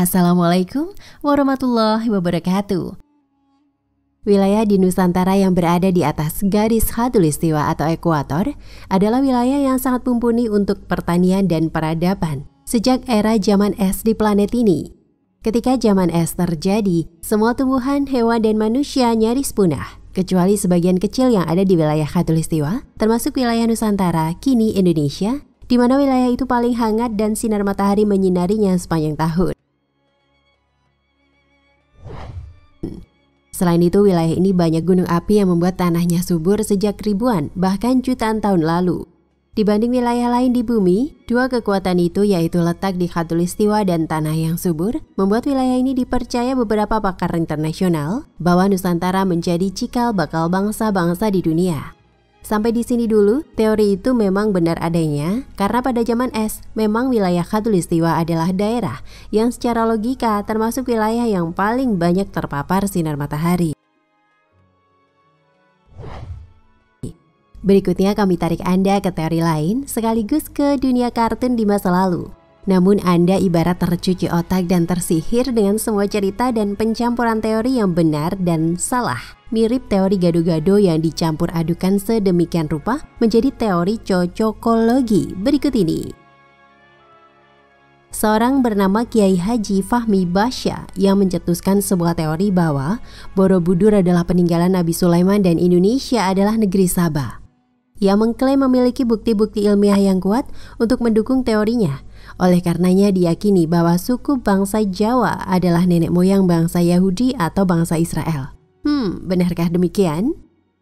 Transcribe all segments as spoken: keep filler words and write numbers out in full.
Assalamualaikum warahmatullahi wabarakatuh. Wilayah di Nusantara yang berada di atas garis khatulistiwa atau ekuator adalah wilayah yang sangat mumpuni untuk pertanian dan peradaban sejak era zaman es di planet ini. Ketika zaman es terjadi, semua tumbuhan, hewan, dan manusia nyaris punah, kecuali sebagian kecil yang ada di wilayah khatulistiwa, termasuk wilayah Nusantara, kini Indonesia, di mana wilayah itu paling hangat dan sinar matahari menyinarinya sepanjang tahun. Selain itu, wilayah ini banyak gunung api yang membuat tanahnya subur sejak ribuan, bahkan jutaan tahun lalu. Dibanding wilayah lain di bumi, dua kekuatan itu yaitu letak di khatulistiwa dan tanah yang subur, membuat wilayah ini dipercaya beberapa pakar internasional bahwa Nusantara menjadi cikal bakal bangsa-bangsa di dunia. Sampai di sini dulu, teori itu memang benar adanya karena pada zaman es, memang wilayah khatulistiwa adalah daerah yang secara logika termasuk wilayah yang paling banyak terpapar sinar matahari. Berikutnya kami tarik Anda ke teori lain sekaligus ke dunia kartun di masa lalu. Namun Anda ibarat tercuci otak dan tersihir dengan semua cerita dan pencampuran teori yang benar dan salah. Mirip teori gado-gado yang dicampur adukan sedemikian rupa menjadi teori cocokologi berikut ini. Seorang bernama Kiai Haji Fahmi Basya yang mencetuskan sebuah teori bahwa Borobudur adalah peninggalan Nabi Sulaiman dan Indonesia adalah negeri Sabah. Ia mengklaim memiliki bukti-bukti ilmiah yang kuat untuk mendukung teorinya. Oleh karenanya diyakini bahwa suku bangsa Jawa adalah nenek moyang bangsa Yahudi atau bangsa Israel. Hmm, benarkah demikian?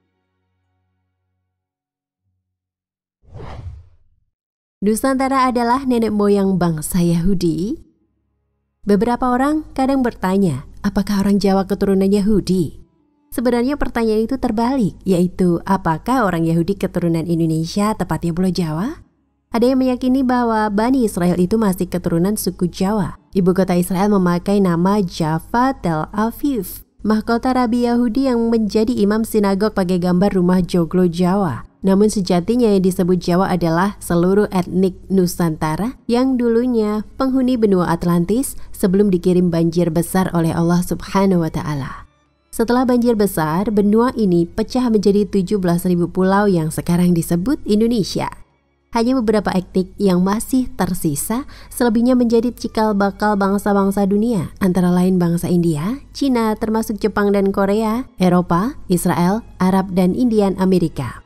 Nusantara adalah nenek moyang bangsa Yahudi? Beberapa orang kadang bertanya, apakah orang Jawa keturunan Yahudi? Sebenarnya pertanyaan itu terbalik, yaitu apakah orang Yahudi keturunan Indonesia, tepatnya Pulau Jawa? Ada yang meyakini bahwa Bani Israel itu masih keturunan suku Jawa. Ibu kota Israel memakai nama Jaffa Tel Aviv. Mahkota Rabi Yahudi yang menjadi imam sinagog pakai gambar rumah joglo Jawa. Namun sejatinya yang disebut Jawa adalah seluruh etnik Nusantara yang dulunya penghuni benua Atlantis sebelum dikirim banjir besar oleh Allah Subhanahu wa Ta'ala. Setelah banjir besar, benua ini pecah menjadi tujuh belas ribu pulau yang sekarang disebut Indonesia. Hanya beberapa etnik yang masih tersisa, selebihnya menjadi cikal bakal bangsa-bangsa dunia, antara lain bangsa India, Cina, termasuk Jepang dan Korea, Eropa, Israel, Arab, dan Indian Amerika.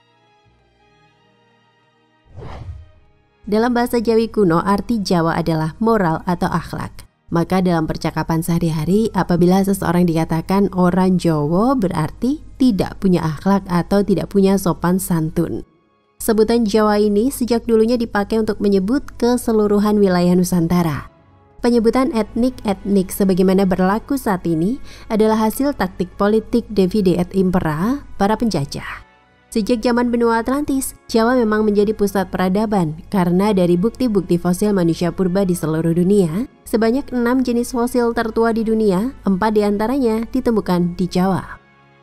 Dalam bahasa Jawi kuno, arti Jawa adalah moral atau akhlak. Maka dalam percakapan sehari-hari, apabila seseorang dikatakan orang Jawa berarti tidak punya akhlak atau tidak punya sopan santun. Sebutan Jawa ini sejak dulunya dipakai untuk menyebut keseluruhan wilayah Nusantara. Penyebutan etnik-etnik sebagaimana berlaku saat ini adalah hasil taktik politik divide et impera para penjajah. Sejak zaman benua Atlantis, Jawa memang menjadi pusat peradaban karena dari bukti-bukti fosil manusia purba di seluruh dunia, sebanyak enam jenis fosil tertua di dunia, empat diantaranya ditemukan di Jawa.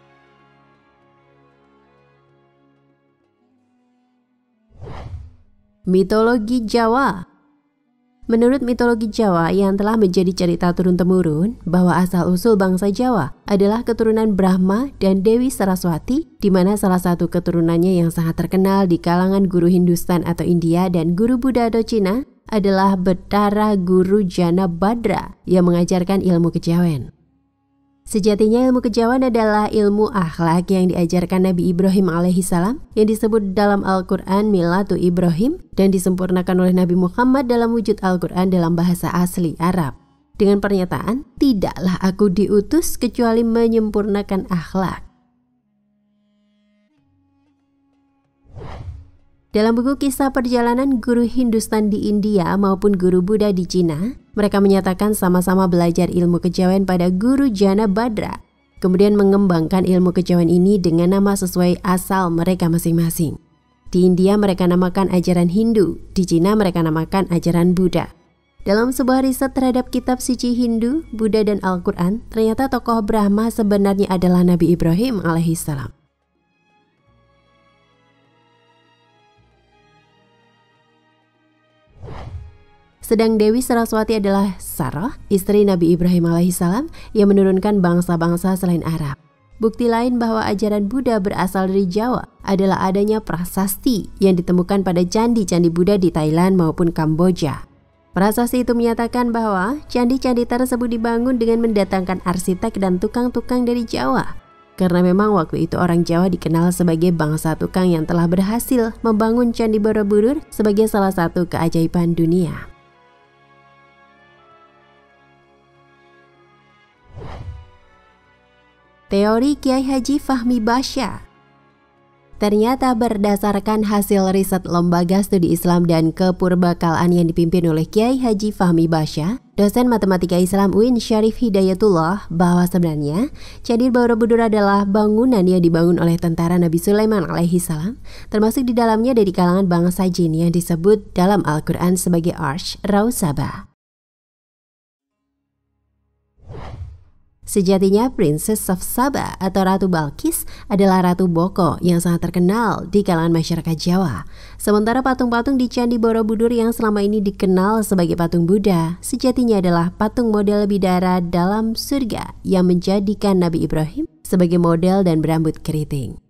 Mitologi Jawa. Menurut mitologi Jawa yang telah menjadi cerita turun-temurun bahwa asal-usul bangsa Jawa adalah keturunan Brahma dan Dewi Saraswati, di mana salah satu keturunannya yang sangat terkenal di kalangan guru Hindustan atau India dan guru Buddha atau Cina adalah Betara Guru Jana Badra yang mengajarkan ilmu kejawen. Sejatinya ilmu kejawen adalah ilmu akhlak yang diajarkan Nabi Ibrahim alaihissalam yang disebut dalam Al-Quran Milatu Ibrahim dan disempurnakan oleh Nabi Muhammad dalam wujud Al-Quran dalam bahasa asli Arab. Dengan pernyataan, tidaklah aku diutus kecuali menyempurnakan akhlak. Dalam buku kisah perjalanan guru Hindustan di India maupun guru Buddha di Cina, mereka menyatakan sama-sama belajar ilmu kejawen pada guru Jana Badra, kemudian mengembangkan ilmu kejawen ini dengan nama sesuai asal mereka masing-masing. Di India mereka namakan ajaran Hindu, di Cina mereka namakan ajaran Buddha. Dalam sebuah riset terhadap kitab suci Hindu, Buddha dan Al-Quran, ternyata tokoh Brahma sebenarnya adalah Nabi Ibrahim alaihissalam. Sedang Dewi Saraswati adalah Sarah, istri Nabi Ibrahim alaihissalam yang menurunkan bangsa-bangsa selain Arab. Bukti lain bahwa ajaran Buddha berasal dari Jawa adalah adanya prasasti yang ditemukan pada candi-candi Buddha di Thailand maupun Kamboja. Prasasti itu menyatakan bahwa candi-candi tersebut dibangun dengan mendatangkan arsitek dan tukang-tukang dari Jawa. Karena memang waktu itu orang Jawa dikenal sebagai bangsa tukang yang telah berhasil membangun Candi Borobudur sebagai salah satu keajaiban dunia. Teori Kiai Haji Fahmi Basya. Ternyata berdasarkan hasil riset Lembaga Studi Islam dan Kepurbakalaan yang dipimpin oleh Kiai Haji Fahmi Basya, dosen matematika Islam U I N Syarif Hidayatullah, bahwa sebenarnya Candi Borobudur adalah bangunan yang dibangun oleh tentara Nabi Sulaiman alaihissalam, termasuk di dalamnya dari kalangan bangsa jin yang disebut dalam Al-Quran sebagai Arsh Rausaba. Sejatinya Princess of Saba atau Ratu Balkis adalah Ratu Boko yang sangat terkenal di kalangan masyarakat Jawa. Sementara patung-patung di Candi Borobudur yang selama ini dikenal sebagai patung Buddha, sejatinya adalah patung model bidara dalam surga yang menjadikan Nabi Ibrahim sebagai model dan berambut keriting.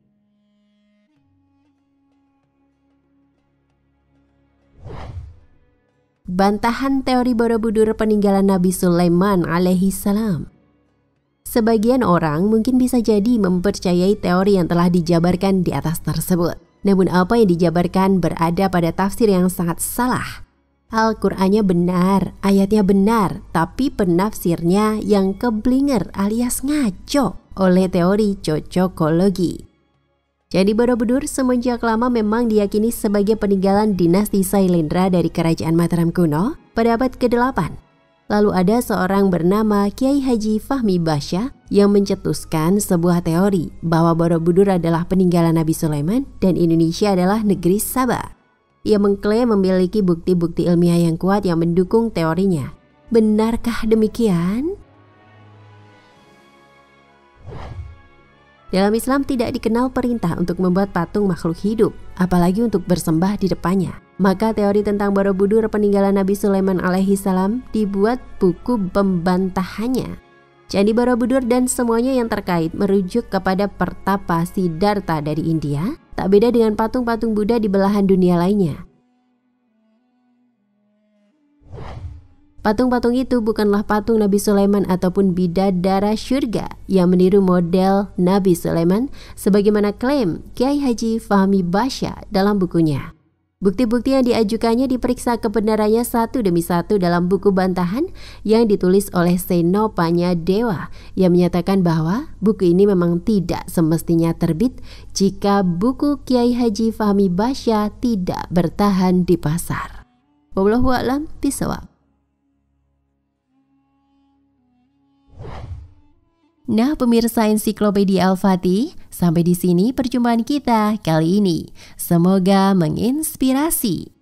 Bantahan teori Borobudur peninggalan Nabi Sulaiman alaihissalam. Sebagian orang mungkin bisa jadi mempercayai teori yang telah dijabarkan di atas tersebut. Namun apa yang dijabarkan berada pada tafsir yang sangat salah. Al-Qur'annya benar, ayatnya benar, tapi penafsirnya yang keblinger alias ngaco oleh teori cocokologi. Candi Borobudur semenjak lama memang diyakini sebagai peninggalan dinasti Sailendra dari Kerajaan Mataram kuno pada abad kedelapan. Lalu ada seorang bernama Kiai Haji Fahmi Basya yang mencetuskan sebuah teori bahwa Borobudur adalah peninggalan Nabi Sulaiman dan Indonesia adalah negeri Sabah. Ia mengklaim memiliki bukti-bukti ilmiah yang kuat yang mendukung teorinya. Benarkah demikian? Dalam Islam tidak dikenal perintah untuk membuat patung makhluk hidup, apalagi untuk bersembah di depannya. Maka teori tentang Borobudur peninggalan Nabi Sulaiman alaihissalam dibuat buku pembantahannya. Candi Borobudur dan semuanya yang terkait merujuk kepada Pertapa Siddhartha dari India, tak beda dengan patung-patung Buddha di belahan dunia lainnya. Patung-patung itu bukanlah patung Nabi Sulaiman ataupun bidadara syurga yang meniru model Nabi Sulaiman sebagaimana klaim Kiai Haji Fahmi Basya dalam bukunya. Bukti-bukti yang diajukannya diperiksa kebenarannya satu demi satu dalam buku bantahan yang ditulis oleh Senopanya Dewa yang menyatakan bahwa buku ini memang tidak semestinya terbit jika buku Kiai Haji Fahmi Basya tidak bertahan di pasar. Wallahu a'lam bishawab. Nah pemirsa Ensiklopedia Al-Fatih, sampai di sini perjumpaan kita kali ini. Semoga menginspirasi.